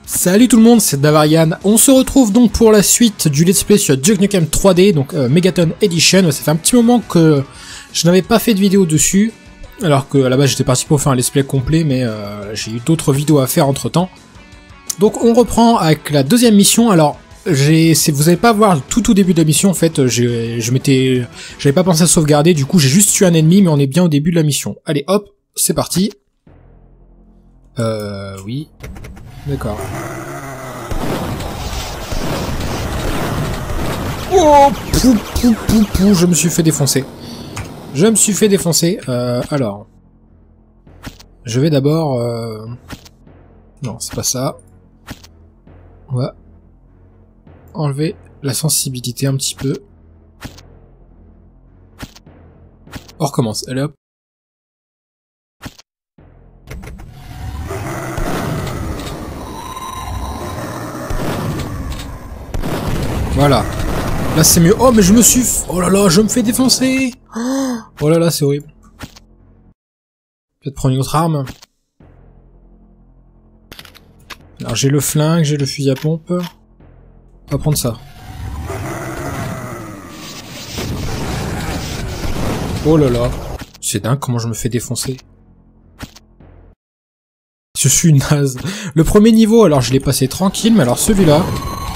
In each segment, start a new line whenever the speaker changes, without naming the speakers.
Salut tout le monde, c'est Davarian. On se retrouve donc pour la suite du let's play sur Duke Nukem 3D, donc Megaton Edition. Ça fait un petit moment que je n'avais pas fait de vidéo dessus, alors que à la base j'étais parti pour faire un let's play complet, mais j'ai eu d'autres vidéos à faire entre temps. Donc on reprend avec la deuxième mission. Alors vous allez pas voir tout début de la mission en fait. J'avais pas pensé à sauvegarder, du coup j'ai juste tué un ennemi, mais on est bien au début de la mission. Allez hop, c'est parti. Oui. D'accord. Oh, pou, je me suis fait défoncer. Alors. Je vais d'abord... Non, c'est pas ça. On va enlever la sensibilité un petit peu. On recommence. Allez hop. Voilà. Là c'est mieux. Oh mais je me suis... Oh là là, je me fais défoncer. Oh là là, c'est horrible. Peut-être prendre une autre arme. Alors j'ai le flingue, j'ai le fusil à pompe. On va prendre ça. Oh là là. C'est dingue comment je me fais défoncer. Je suis naze. Le premier niveau, alors je l'ai passé tranquille, mais alors celui-là...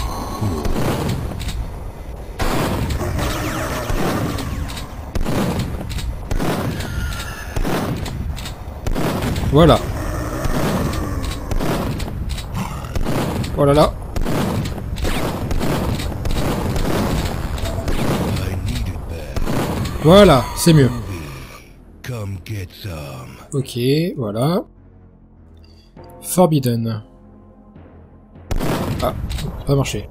Voilà. Oh là là. Voilà, c'est mieux. Ok, voilà. Forbidden. Ah, ça va marcher.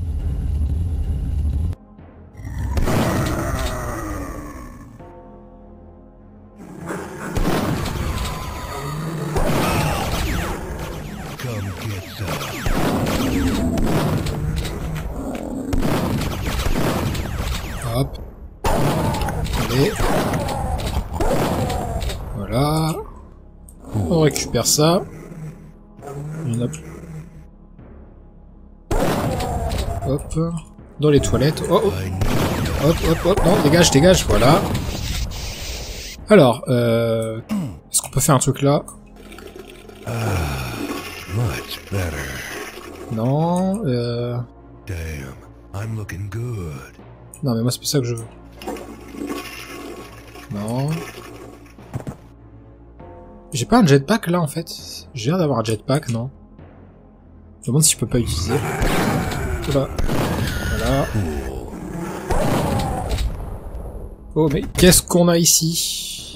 Hop. Allez. Voilà. On récupère ça. Il y en a plus. Hop. Dans les toilettes. Oh, oh. Hop, hop, hop. Non, dégage, dégage. Voilà. Alors, est-ce qu'on peut faire un truc là? Non, Non, mais moi c'est pas ça que je veux. Non. J'ai pas un jetpack là en fait. J'ai l'air d'avoir un jetpack, non? Je me demande si je peux pas utiliser. Voilà. Voilà. Oh mais qu'est-ce qu'on a ici?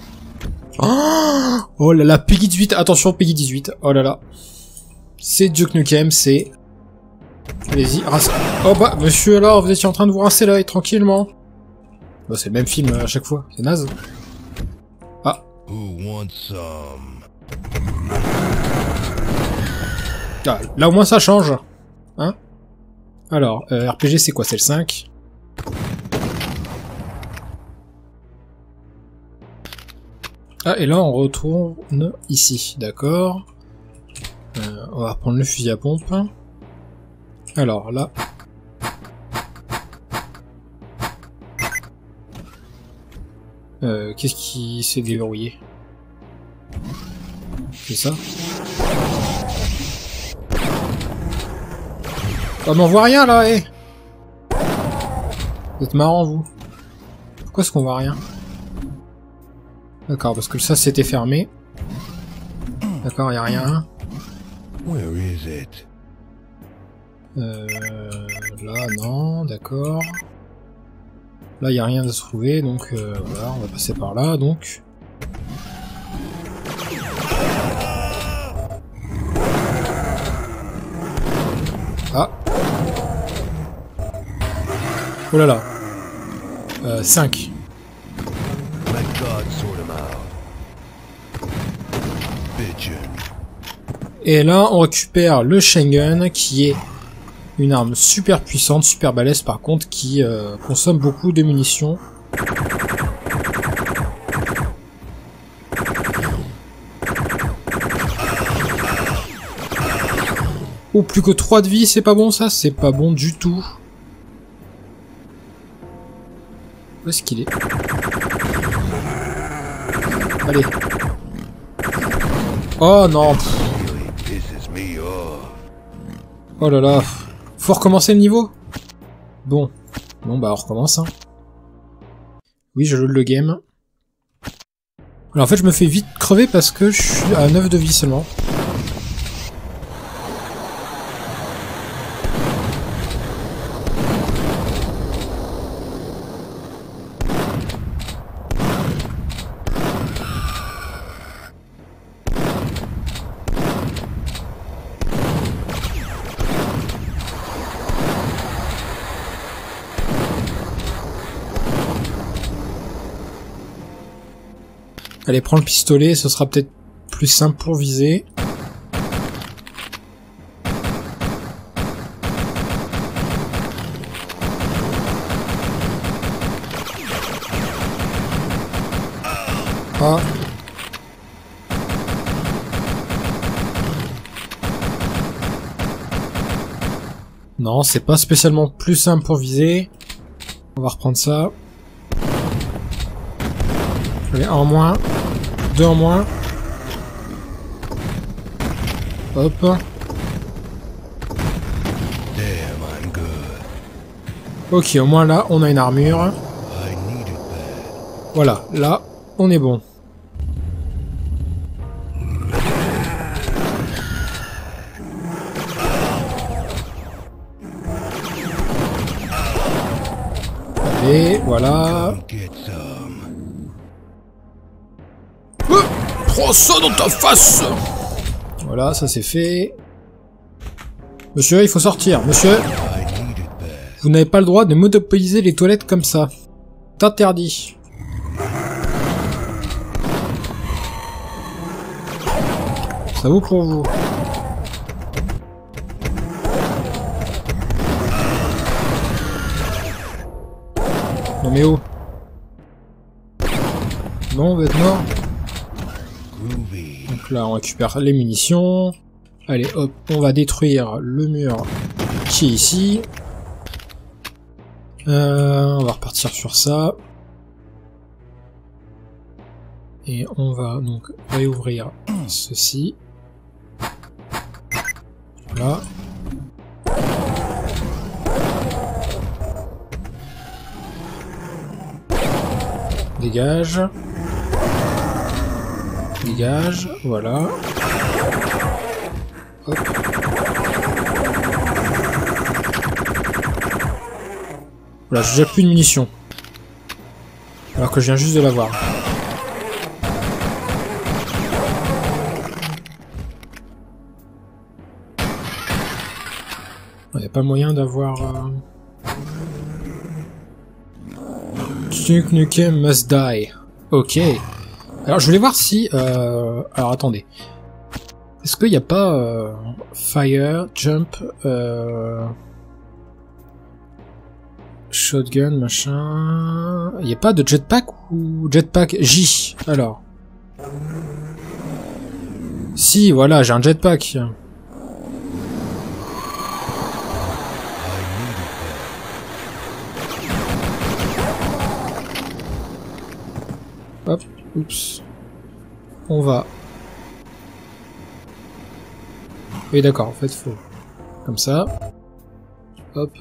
Oh là là, Peggy 18, attention Peggy 18. Oh là là. C'est Duke Nukem, c'est... Allez-y, rince... Oh bah, monsieur, alors, vous étiez en train de vous rincer là, et tranquillement. Bah, c'est le même film à chaque fois, c'est naze. Ah. Ah, là au moins ça change. Hein? Alors, RPG c'est quoi? C'est le 5. Ah, et là on retourne ici, d'accord. On va reprendre le fusil à pompe. Alors là... qu'est-ce qui s'est déverrouillé? C'est ça? Oh mais on voit rien là, hé! Vous êtes marrant vous. Pourquoi est-ce qu'on voit rien? D'accord, parce que ça c'était fermé. D'accord, y a rien. Là non, d'accord. Là y a rien à se trouver, donc voilà, on va passer par là, donc. Ah. Oh là là. 5. Et là, on récupère le Schengen, qui est une arme super puissante, super balèze par contre, qui consomme beaucoup de munitions. Oh, plus que 3 de vie, c'est pas bon ça? C'est pas bon du tout. Où est-ce qu'il est? Allez. Oh non. Oh là là. Faut recommencer le niveau? Bon. Bon bah on recommence hein. Oui, je joue le game. Alors en fait je me fais vite crever parce que je suis à 9 de vie seulement. Allez, prends le pistolet, ce sera peut-être plus simple pour viser. Ah. Non, c'est pas spécialement plus simple pour viser. On va reprendre ça. Allez, 1 en moins. 2 en moins. Hop. Ok, au moins là, on a une armure. Voilà, là, on est bon. Allez, voilà. Prends ça dans ta face! Voilà, ça c'est fait. Monsieur, il faut sortir. Monsieur, vous n'avez pas le droit de monopoliser les toilettes comme ça. C'est interdit. Ça vaut pour vous. Non mais oh. Non, on va être mort. Donc là, on récupère les munitions. Allez, hop, on va détruire le mur qui est ici. On va repartir sur ça. Et on va donc réouvrir ceci. Voilà. Dégage. Dégage, voilà. Hop. Voilà, j'ai déjà plus de munitions. Alors que je viens juste de l'avoir. Il n'y a pas moyen d'avoir... Duke Nukem must die. Ok. Alors je voulais voir si... Alors attendez. Est-ce qu'il n'y a pas Fire, Jump, Shotgun, machin... Il n'y a pas de Jetpack ou Jetpack J? Alors. Si, voilà, j'ai un Jetpack. Hop, oups. On va... Oui d'accord, en fait faut... Comme ça. Hop.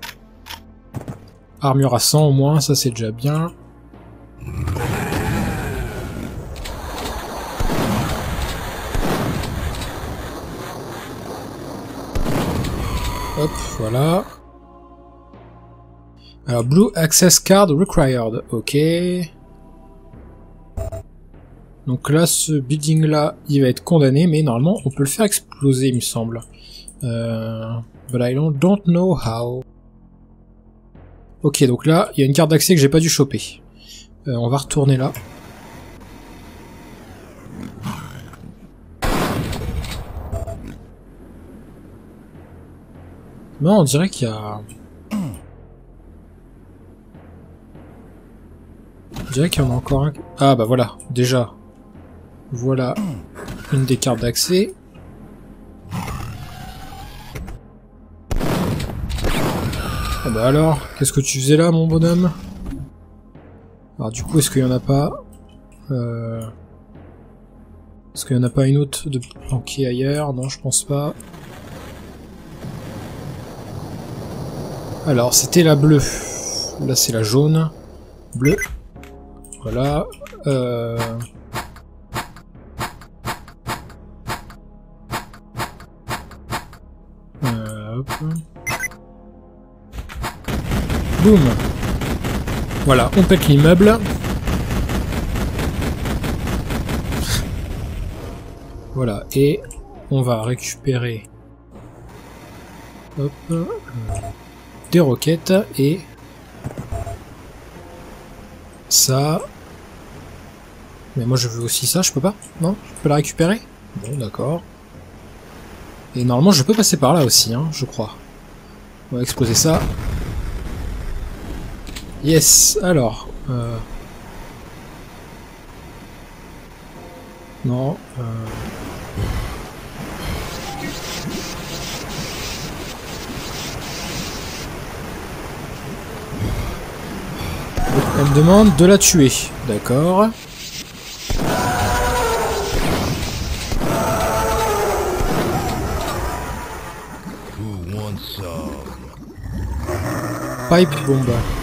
Armure à 100 au moins, ça c'est déjà bien. Hop, voilà. Alors, Blue Access Card Required, ok. Donc là, ce building là, il va être condamné, mais normalement, on peut le faire exploser, il me semble. But I don't know how. Ok, donc là, il y a une carte d'accès que j'ai pas dû choper. On va retourner là. Non, on dirait qu'il y a... On dirait qu'il y en a encore un... Ah bah voilà, déjà. Voilà une des cartes d'accès. Ah bah alors, qu'est-ce que tu faisais là, mon bonhomme? Alors du coup, est-ce qu'il y en a pas Est-ce qu'il y en a pas une autre de planquée ailleurs? Non, je pense pas. Alors, c'était la bleue. Là, c'est la jaune. Bleue. Voilà. Hop. Boum. Voilà, on pète l'immeuble. Voilà, et on va récupérer hop, des roquettes et ça. Mais moi je veux aussi ça, je peux pas? Non? Je peux la récupérer? Bon, d'accord. Et normalement je peux passer par là aussi, hein, je crois. On va exploser ça. Yes, alors... Non, Elle me demande de la tuer. D'accord. Pipe bomb.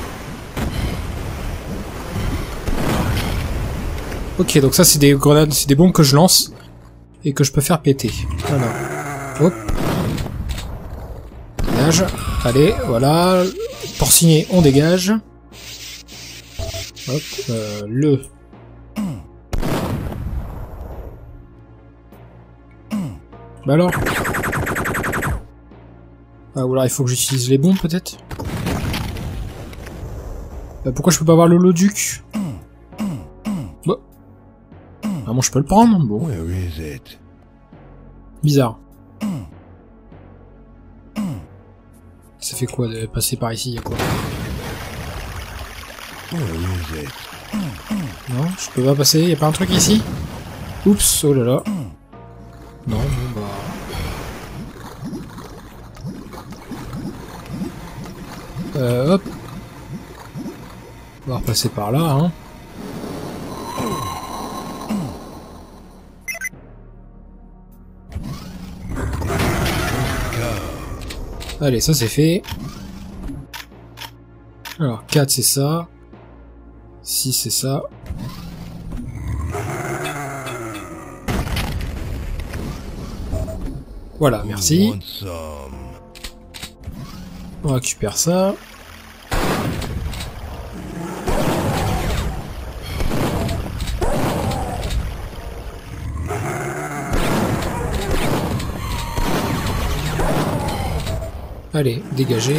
Ok, donc ça c'est des grenades, c'est des bombes que je lance et que je peux faire péter. Voilà. Hop. Dégage. Allez, voilà. Porcinet, on dégage. Hop, le... Bah alors. Ah, ou alors il faut que j'utilise les bombes peut-être. Pourquoi je peux pas avoir le holoduc? Bon. Ah bon, je peux le prendre? Bon. Bizarre. Ça fait quoi de passer par ici? Y'a quoi? Non, je peux pas passer, y'a pas un truc ici? Oups, oh là là. Non, bon bah... hop. On va repasser par là, hein. Allez, ça c'est fait. Alors, 4 c'est ça. 6 c'est ça. Voilà, merci. On récupère ça. Allez, dégagez.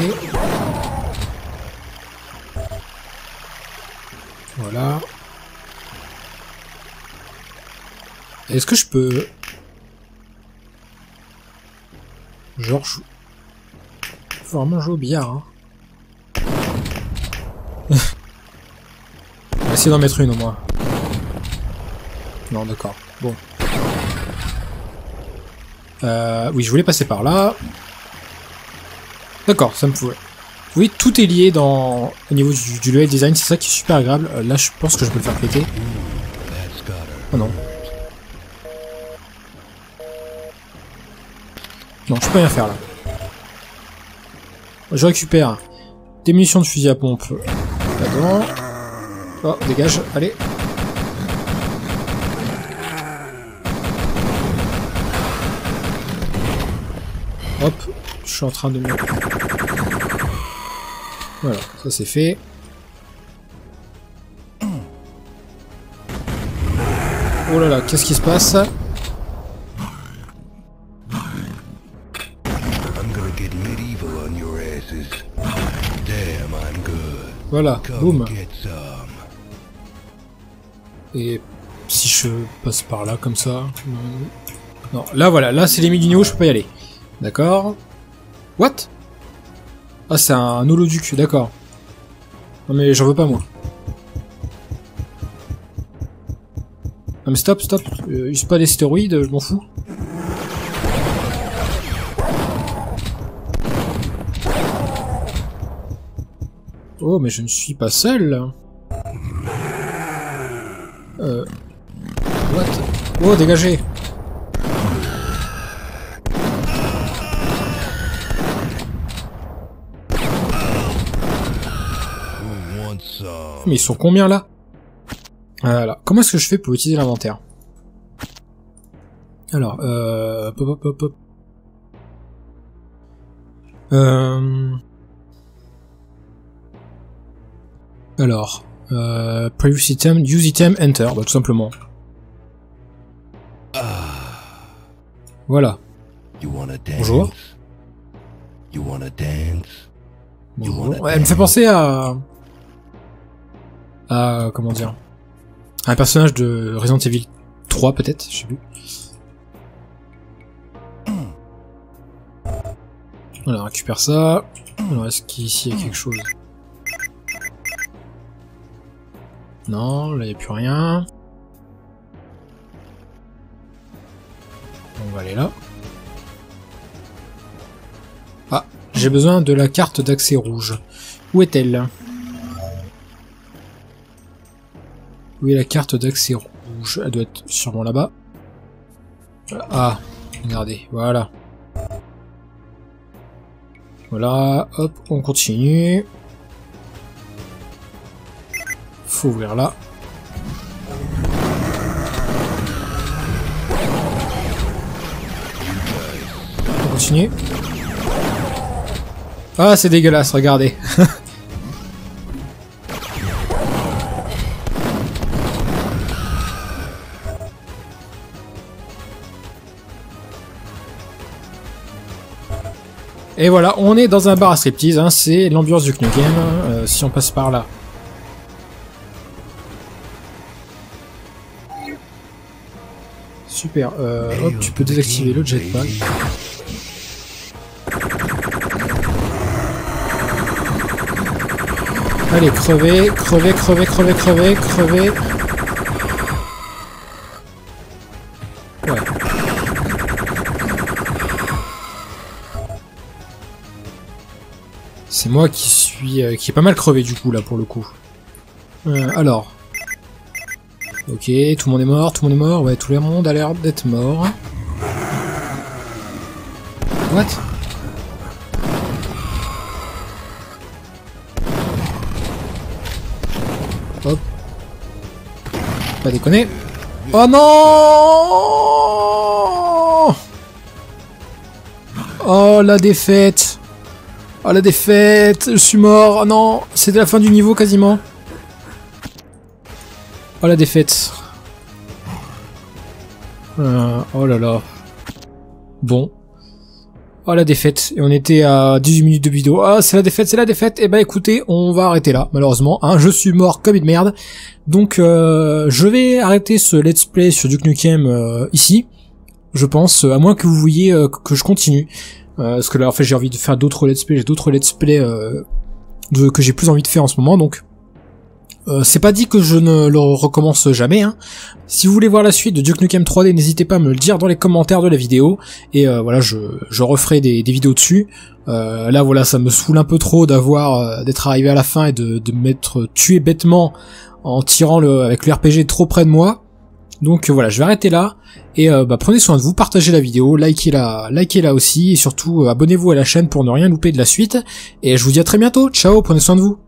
Voilà. Est-ce que je peux... Genre... Faut vraiment jouer au billard, hein. On va essayer d'en mettre une au moins. Non, d'accord. Bon. Oui, je voulais passer par là. D'accord, ça me faut. Vous voyez, tout est lié dans au niveau du level design, c'est ça qui est super agréable. Là, je pense que je peux le faire péter. Oh non. Non, je peux rien faire là. Je récupère des munitions de fusil à pompe là-dedans. Oh, dégage, allez. Hop, je suis en train de me... Voilà, ça c'est fait. Oh là là, qu'est-ce qui se passe? Voilà, boum. Et si je passe par là comme ça... Non, là voilà, là c'est les limite du niveau, je peux pas y aller. D'accord. What? Ah, c'est un holoduc, d'accord. Non mais j'en veux pas moi. Non mais stop, stop. Use pas des stéroïdes, je m'en fous. Oh, mais je ne suis pas seul. What? Oh, dégagez. Mais ils sont combien là? Voilà. Comment est-ce que je fais pour utiliser l'inventaire? Alors, hop, hop, hop. Alors, previous item, use item, enter, bah tout simplement. Voilà. Bonjour. Bonjour. Ouais, elle me fait penser à comment dire, à un personnage de Resident Evil 3 peut-être, je sais plus. Voilà, on récupère ça. Alors est-ce qu'ici il y a quelque chose? Non, là il n'y a plus rien. On va aller là. Ah, j'ai besoin de la carte d'accès rouge. Où est-elle? Où est la carte d'accès rouge? Elle doit être sûrement là-bas. Ah, regardez, voilà. Voilà, hop, on continue. Faut ouvrir là. On continue. Ah, c'est dégueulasse, regardez. Et voilà, on est dans un bar à striptease, hein, c'est l'ambiance du Knuckles Game, si on passe par là. Super, hop, tu peux désactiver le jetpack. Allez, crevez, crevez, crevez, crevez, crevez, crevez. Ouais. C'est moi qui suis qui est pas mal crevé du coup là pour le coup. Alors. Ok, tout le monde est mort, tout le monde est mort. Ouais, tout le monde a l'air d'être mort. What? Hop. Pas déconner. Oh non! Oh la défaite! Oh la défaite! Je suis mort! Oh non! C'était la fin du niveau quasiment. Oh la défaite. Oh là là. Bon. Oh la défaite. Et on était à 18 minutes de vidéo. Ah c'est la défaite, c'est la défaite. Et bah écoutez, on va arrêter là, malheureusement. Hein, je suis mort comme une merde. Donc je vais arrêter ce let's play sur Duke Nukem ici. Je pense, à moins que vous vouliez que je continue. Parce que là en fait j'ai envie de faire d'autres let's play. J'ai d'autres let's play que j'ai plus envie de faire en ce moment. Donc c'est pas dit que je ne le recommence jamais, hein. Si vous voulez voir la suite de Duke Nukem 3D, n'hésitez pas à me le dire dans les commentaires de la vidéo. Et voilà, je referai des vidéos dessus. Là voilà, ça me saoule un peu trop d'avoir d'être arrivé à la fin et de m'être tué bêtement en tirant avec le RPG trop près de moi. Donc voilà, je vais arrêter là. Et bah, prenez soin de vous, partagez la vidéo, likez-la aussi. Et surtout, abonnez-vous à la chaîne pour ne rien louper de la suite. Et je vous dis à très bientôt, ciao, prenez soin de vous.